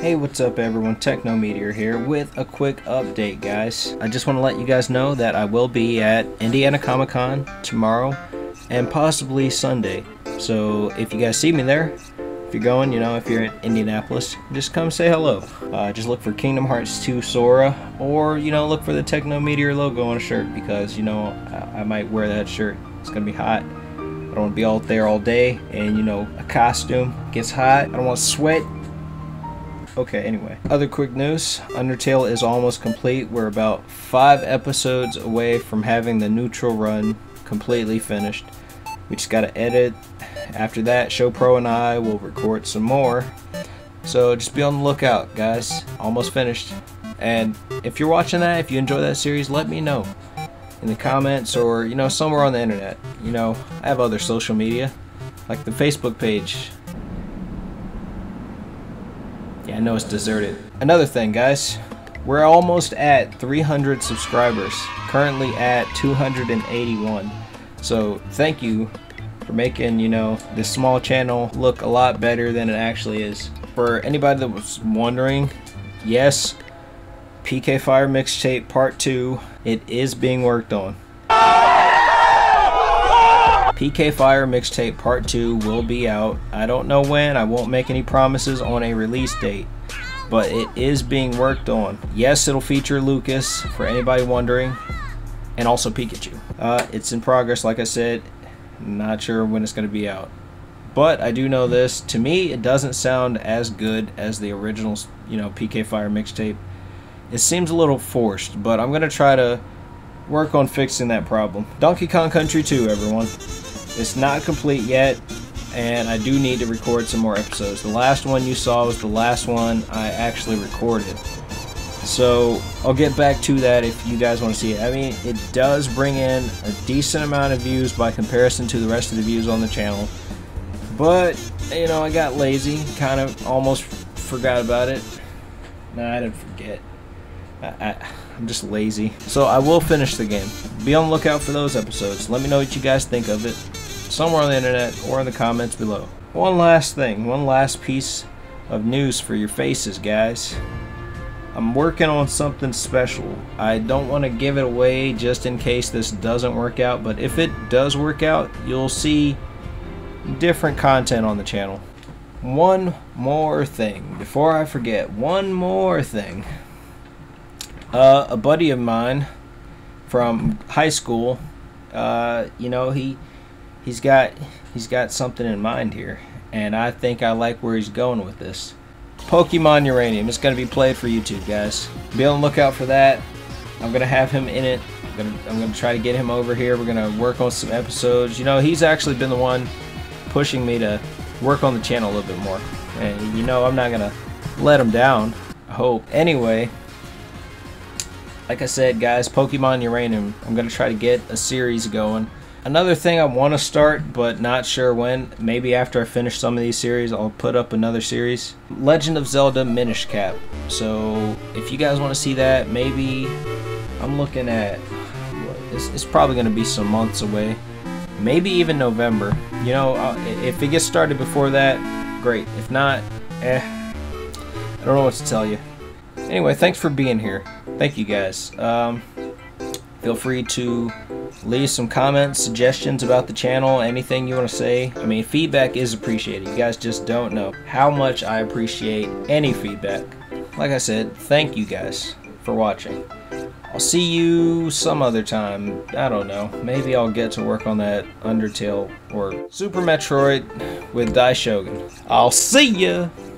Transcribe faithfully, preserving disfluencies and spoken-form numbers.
Hey, what's up everyone, TechnoMeteor here with a quick update, guys. I just want to let you guys know that I will be at Indiana Comic Con tomorrow and possibly Sunday. So if you guys see me there, if you're going, you know, if you're in Indianapolis, just come say hello. Uh, just look for Kingdom Hearts two Sora, or, you know, look for the TechnoMeteor logo on a shirt, because, you know, I, I might wear that shirt. It's gonna be hot. I don't want to be out there all day, and, you know, a costume gets hot. I don't want to sweat. Okay, anyway. Other quick news. Undertale is almost complete. We're about five episodes away from having the neutral run completely finished. We just gotta edit. After that, ShowPro and I will record some more. So just be on the lookout, guys. Almost finished. And if you're watching that, if you enjoy that series, let me know in the comments, or, you know, somewhere on the internet. You know, I have other social media, like the Facebook page. Yeah, I know it's deserted. Another thing, guys, we're almost at three hundred subscribers, currently at two hundred eighty-one. So thank you for making, you know, this small channel look a lot better than it actually is. For anybody that was wondering, yes, P K Fire Mixtape Part two, it is being worked on. P K Fire Mixtape Part two will be out. I don't know when. I won't make any promises on a release date, but it is being worked on. Yes, it'll feature Lucas, for anybody wondering, and also Pikachu. Uh, it's in progress, like I said. Not sure when it's going to be out. But I do know this. To me, it doesn't sound as good as the original, you know, P K Fire Mixtape. It seems a little forced, but I'm going to try to work on fixing that problem. Donkey Kong Country two, everyone. It's not complete yet, and I do need to record some more episodes. The last one you saw was the last one I actually recorded. So I'll get back to that if you guys want to see it. I mean, it does bring in a decent amount of views by comparison to the rest of the views on the channel. But, you know, I got lazy, kind of almost forgot about it. Nah, I didn't forget. I, I, I'm just lazy. So I will finish the game. Be on the lookout for those episodes. Let me know what you guys think of it, somewhere on the internet or in the comments below. One last thing, one last piece of news for your faces, guys. I'm working on something special. I don't want to give it away just in case this doesn't work out, but if it does work out, you'll see different content on the channel. One more thing, before I forget, one more thing. Uh, a buddy of mine from high school, uh, you know, he he's got he's got something in mind here, and I think I like where he's going with this. Pokemon Uranium. It's gonna be played for YouTube, guys. Be on the lookout for that. I'm gonna have him in it. I'm gonna I'm gonna try to get him over here. We're gonna work on some episodes. You know, he's actually been the one pushing me to work on the channel a little bit more, and you know, I'm not gonna let him down, I hope. Anyway, like I said, guys, Pokemon Uranium. I'm going to try to get a series going. Another thing I want to start, but not sure when, maybe after I finish some of these series, I'll put up another series. Legend of Zelda Minish Cap. So, if you guys want to see that, maybe I'm looking at, it's, it's probably going to be some months away. Maybe even November. You know, uh, if it gets started before that, great. If not, eh, I don't know what to tell you. Anyway, thanks for being here. Thank you, guys. Um, feel free to leave some comments, suggestions about the channel, anything you want to say. I mean, feedback is appreciated. You guys just don't know how much I appreciate any feedback. Like I said, thank you guys for watching. I'll see you some other time. I don't know. Maybe I'll get to work on that Undertale or Super Metroid with Dai Shogun. I'll see ya!